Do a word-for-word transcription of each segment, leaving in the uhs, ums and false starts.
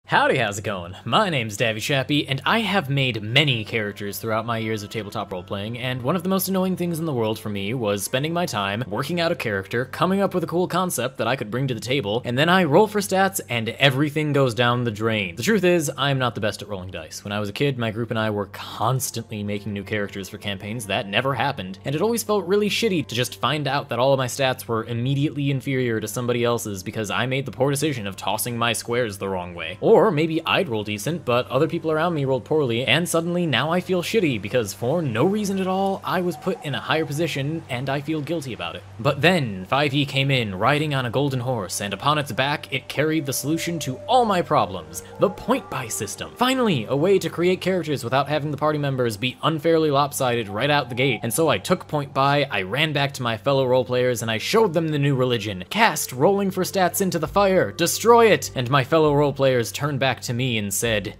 Howdy, how's it going? My name's Davy Chappy, and I have made many characters throughout my years of tabletop role-playing, and one of the most annoying things in the world for me was spending my time working out a character, coming up with a cool concept that I could bring to the table, and then I roll for stats and everything goes down the drain. The truth is, I'm not the best at rolling dice. When I was a kid, my group and I were constantly making new characters for campaigns that never happened, and it always felt really shitty to just find out that all of my stats were immediately inferior to somebody else's because I made the poor decision of tossing my squares the wrong way. Or Or maybe I'd roll decent, but other people around me rolled poorly, and suddenly now I feel shitty because for no reason at all, I was put in a higher position and I feel guilty about it. But then five E came in riding on a golden horse, and upon its back, it carried the solution to all my problems, the point buy system. Finally, a way to create characters without having the party members be unfairly lopsided right out the gate. And so I took point buy, I ran back to my fellow role players, and I showed them the new religion. Cast rolling for stats into the fire, destroy it! And my fellow role players turned back to me and said,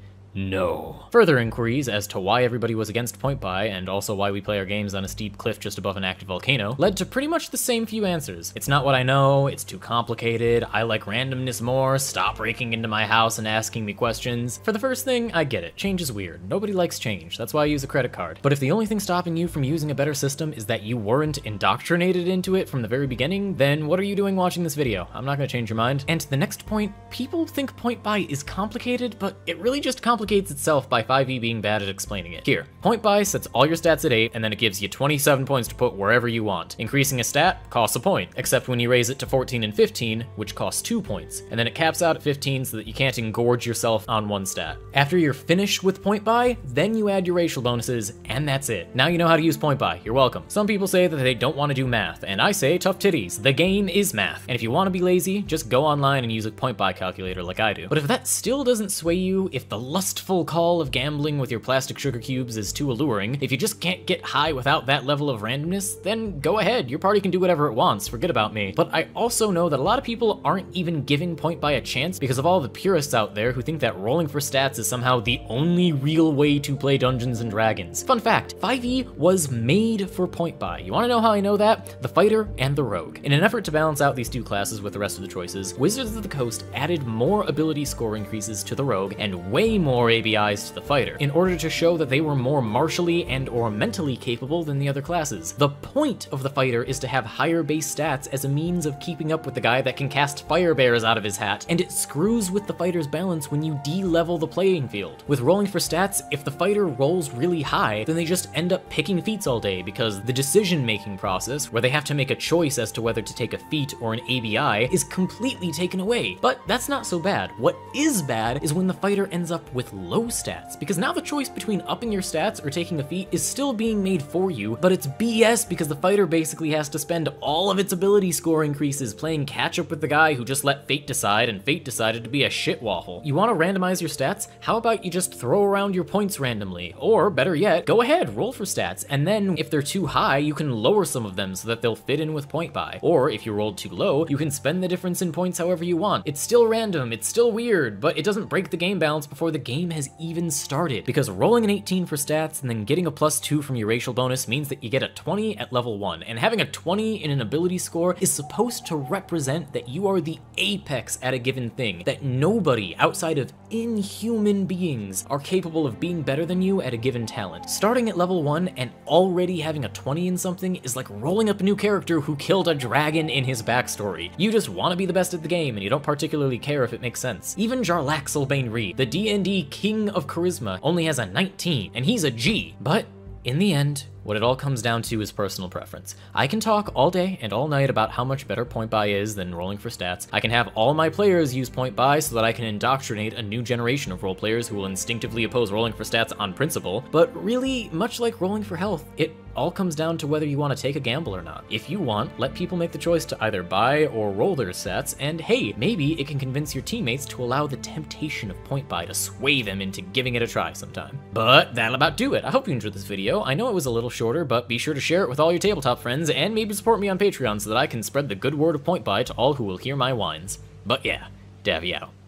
no. Further inquiries as to why everybody was against point buy, and also why we play our games on a steep cliff just above an active volcano, led to pretty much the same few answers. It's not what I know, it's too complicated, I like randomness more, stop breaking into my house and asking me questions. For the first thing, I get it. Change is weird. Nobody likes change. That's why I use a credit card. But if the only thing stopping you from using a better system is that you weren't indoctrinated into it from the very beginning, then what are you doing watching this video? I'm not gonna change your mind. And the next point, people think point buy is complicated, but it really just complicates complicates itself by five E being bad at explaining it. Here, point buy sets all your stats at eight, and then it gives you twenty-seven points to put wherever you want. Increasing a stat costs a point, except when you raise it to fourteen and fifteen, which costs two points. And then it caps out at fifteen so that you can't engorge yourself on one stat. After you're finished with point buy, then you add your racial bonuses, and that's it. Now you know how to use point buy. You're welcome. Some people say that they don't want to do math, and I say tough titties. The game is math. And if you want to be lazy, just go online and use a point buy calculator like I do. But if that still doesn't sway you, if the lust Lustful call of gambling with your plastic sugar cubes is too alluring, if you just can't get high without that level of randomness, then go ahead, your party can do whatever it wants, forget about me. But I also know that a lot of people aren't even giving point buy a chance because of all the purists out there who think that rolling for stats is somehow the only real way to play Dungeons and Dragons. Fun fact, five E was made for point buy. You wanna know how I know that? The fighter and the rogue. In an effort to balance out these two classes with the rest of the choices, Wizards of the Coast added more ability score increases to the rogue and way more A B Is to the fighter, in order to show that they were more martially and or mentally capable than the other classes. The point of the fighter is to have higher base stats as a means of keeping up with the guy that can cast fire bears out of his hat, and it screws with the fighter's balance when you de-level the playing field. With rolling for stats, if the fighter rolls really high, then they just end up picking feats all day because the decision-making process, where they have to make a choice as to whether to take a feat or an A B I, is completely taken away. But that's not so bad. What is bad is when the fighter ends up with low stats, because now the choice between upping your stats or taking a feat is still being made for you, but it's B S because the fighter basically has to spend all of its ability score increases playing catch up with the guy who just let fate decide, and fate decided to be a shit waffle. You want to randomize your stats? How about you just throw around your points randomly? Or better yet, go ahead, roll for stats, and then if they're too high, you can lower some of them so that they'll fit in with point buy. Or if you rolled too low, you can spend the difference in points however you want. It's still random, it's still weird, but it doesn't break the game balance before the game has even started, because rolling an eighteen for stats and then getting a plus two from your racial bonus means that you get a twenty at level one, and having a twenty in an ability score is supposed to represent that you are the apex at a given thing, that nobody outside of inhuman beings are capable of being better than you at a given talent. Starting at level one and already having a twenty in something is like rolling up a new character who killed a dragon in his backstory. You just want to be the best at the game and you don't particularly care if it makes sense. Even Jarlaxle Bane Reed, the D and D king of charisma, only has a nineteen, and he's a G. But in the end, what it all comes down to is personal preference. I can talk all day and all night about how much better point buy is than rolling for stats. I can have all my players use point buy so that I can indoctrinate a new generation of role players who will instinctively oppose rolling for stats on principle, but really, much like rolling for health, it all comes down to whether you want to take a gamble or not. If you want, let people make the choice to either buy or roll their stats, and hey, maybe it can convince your teammates to allow the temptation of point buy to sway them into giving it a try sometime. But that'll about do it. I hope you enjoyed this video. I know it was a little shorter, but be sure to share it with all your tabletop friends, and maybe support me on Patreon so that I can spread the good word of point buy to all who will hear my whines. But yeah, Davy out.